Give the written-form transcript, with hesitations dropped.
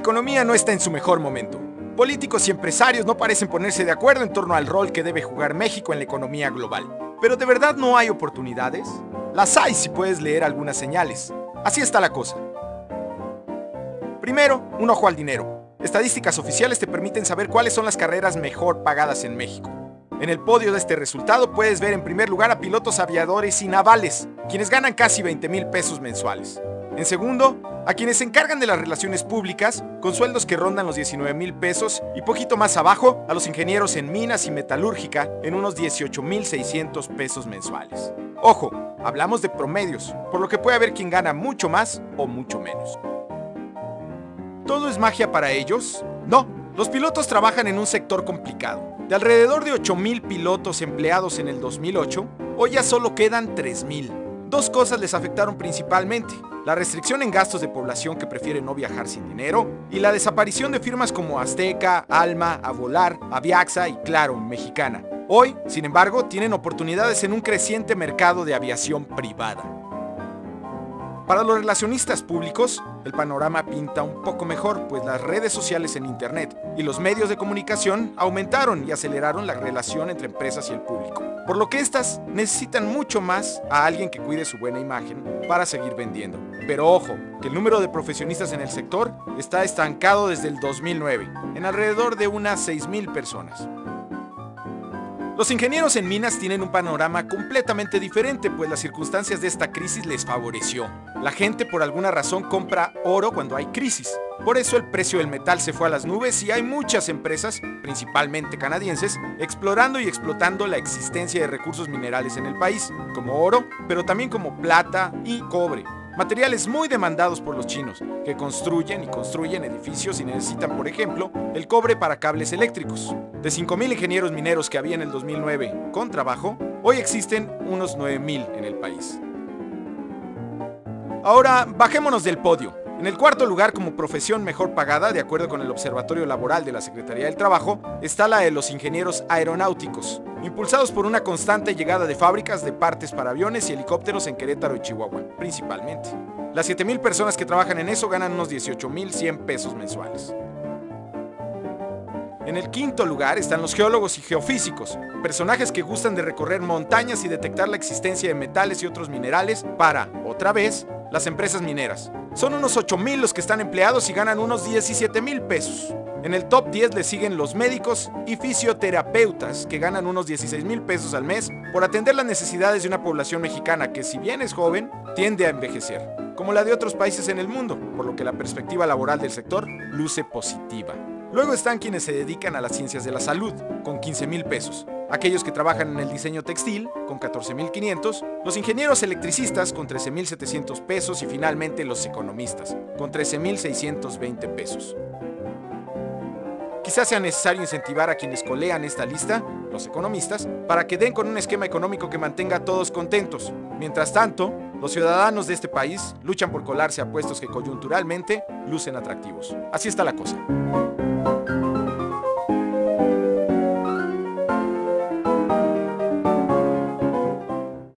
economía no está en su mejor momento. Políticos y empresarios no parecen ponerse de acuerdo en torno al rol que debe jugar México en la economía global. ¿Pero de verdad no hay oportunidades? Las hay si puedes leer algunas señales. Así está la cosa. Primero, un ojo al dinero. Estadísticas oficiales te permiten saber cuáles son las carreras mejor pagadas en México. En el podio de este resultado puedes ver en primer lugar a pilotos aviadores y navales, quienes ganan casi 20,000 pesos mensuales. En segundo, a quienes se encargan de las relaciones públicas, con sueldos que rondan los 19,000 pesos, y poquito más abajo, a los ingenieros en minas y metalúrgica, en unos 18,600 pesos mensuales. Ojo, hablamos de promedios, por lo que puede haber quien gana mucho más o mucho menos. ¿Todo es magia para ellos? No, los pilotos trabajan en un sector complicado. De alrededor de 8,000 pilotos empleados en el 2008, hoy ya solo quedan 3,000. Dos cosas les afectaron principalmente: la restricción en gastos de población que prefiere no viajar sin dinero, y la desaparición de firmas como Azteca, Alma, Avolar, Aviaxa y Claro, Mexicana. Hoy, sin embargo, tienen oportunidades en un creciente mercado de aviación privada. Para los relacionistas públicos, el panorama pinta un poco mejor, pues las redes sociales en Internet y los medios de comunicación aumentaron y aceleraron la relación entre empresas y el público, por lo que éstas necesitan mucho más a alguien que cuide su buena imagen para seguir vendiendo. Pero ojo, que el número de profesionistas en el sector está estancado desde el 2009, en alrededor de unas 6,000 personas. Los ingenieros en minas tienen un panorama completamente diferente, pues las circunstancias de esta crisis les favoreció. La gente por alguna razón compra oro cuando hay crisis. Por eso el precio del metal se fue a las nubes y hay muchas empresas, principalmente canadienses, explorando y explotando la existencia de recursos minerales en el país, como oro, pero también como plata y cobre. Materiales muy demandados por los chinos, que construyen edificios y necesitan, por ejemplo, el cobre para cables eléctricos. De 5,000 ingenieros mineros que había en el 2009 con trabajo, hoy existen unos 9,000 en el país. Ahora, bajémonos del podio. En el cuarto lugar como profesión mejor pagada, de acuerdo con el Observatorio Laboral de la Secretaría del Trabajo, está la de los ingenieros aeronáuticos, impulsados por una constante llegada de fábricas de partes para aviones y helicópteros en Querétaro y Chihuahua, principalmente. Las 7,000 personas que trabajan en eso ganan unos 18,100 pesos mensuales. En el quinto lugar están los geólogos y geofísicos, personajes que gustan de recorrer montañas y detectar la existencia de metales y otros minerales para, otra vez, las empresas mineras. Son unos 8,000 los que están empleados y ganan unos 17,000 pesos. En el top 10 le siguen los médicos y fisioterapeutas, que ganan unos 16,000 pesos al mes por atender las necesidades de una población mexicana que, si bien es joven, tiende a envejecer, como la de otros países en el mundo, por lo que la perspectiva laboral del sector luce positiva. Luego están quienes se dedican a las ciencias de la salud, con 15,000 pesos. Aquellos que trabajan en el diseño textil, con 14,500, los ingenieros electricistas, con 13,700 pesos, y finalmente los economistas, con 13,620 pesos. Quizás sea necesario incentivar a quienes colean esta lista, los economistas, para que den con un esquema económico que mantenga a todos contentos. Mientras tanto, los ciudadanos de este país luchan por colarse a puestos que coyunturalmente lucen atractivos. Así está la cosa.